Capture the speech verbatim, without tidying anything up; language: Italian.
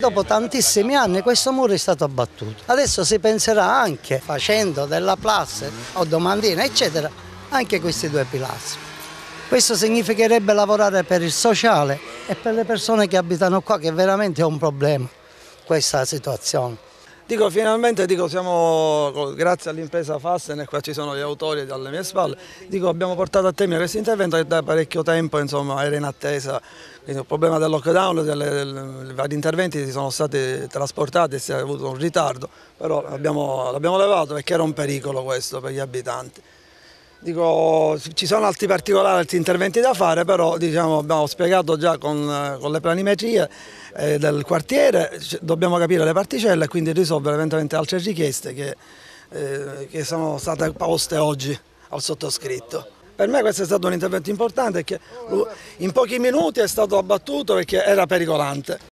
Dopo tantissimi anni questo muro è stato abbattuto. Adesso si penserà anche, facendo della Plus o domandina eccetera, anche questi due pilastri. Questo significherebbe lavorare per il sociale e per le persone che abitano qua, che veramente è un problema questa situazione. Dico finalmente, dico, siamo, grazie all'impresa Fasten, e qua ci sono gli autori alle mie spalle, dico, abbiamo portato a termine questo intervento che da parecchio tempo insomma, era in attesa. Quindi il problema del lockdown, dei vari interventi sono stati trasportati e si è avuto un ritardo, però l'abbiamo levato perché era un pericolo questo per gli abitanti. Dico, ci sono altri particolari, altri interventi da fare, però diciamo, abbiamo spiegato già con, con le planimetrie eh, del quartiere, dobbiamo capire le particelle e quindi risolvere eventualmente altre richieste che, eh, che sono state poste oggi al sottoscritto. Per me questo è stato un intervento importante che in pochi minuti è stato abbattuto perché era pericolante.